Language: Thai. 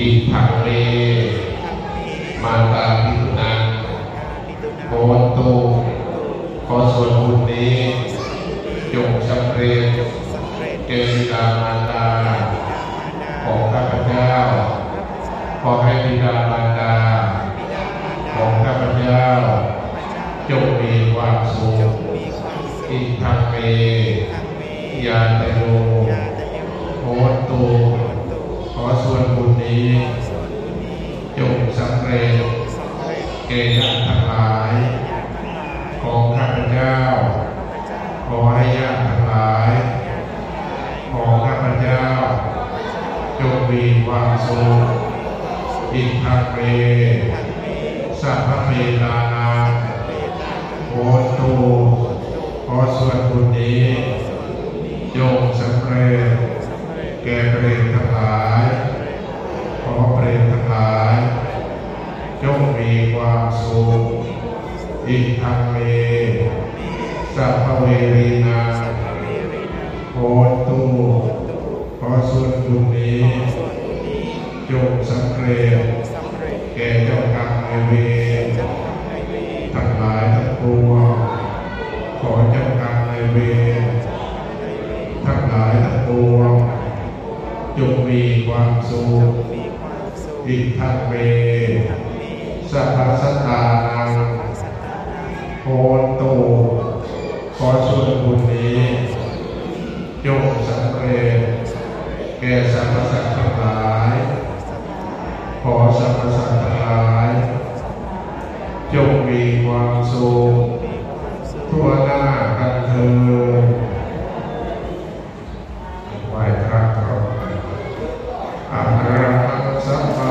อิทังเมมาตาพิตุนังโหตุขอส่วนบุญนี้จงสำเร็จแก่บิดามารดาของข้าพเจ้าขอให้บิดามารดาของข้าพเจ้าจงมีความสุขอิทังเมยาตโยโหตุขอส่วนบุญนี้จงสำเร็จแก่ญาติทั้งหลายของข้าพเจ้าขอให้ญาติทั้งหลายของข้าพเจ้าจงมีความสุขอิทังเมสัพพเพทานังโหตุขอส่วนบุญนี้จงสำเร็จแก่เปรตทั้งหลายขอเปรตทั้งหลายจงมีความสุขอิทังเมสัพพเวรีนาโหตุขอส่วนบุญนี้จงสำเร็จแก่เจ้ากรรมนายเวรทั้งหลายทั้งปวงขอเจ้ากรรมนายเวรทั้งหลายทั้งปวงจงมีความสุขอิทังเมสัพพสัตตานังโหตุขอส่วนบุญนี้จงสำเร็จแก่สรรพสัตว์ทั้งหลายขอสรรพสัตว์ทั้งหลายจงมีความสุขทั่วหน้ากันเถิดไหว้พระก่อนอะระหังสัมมา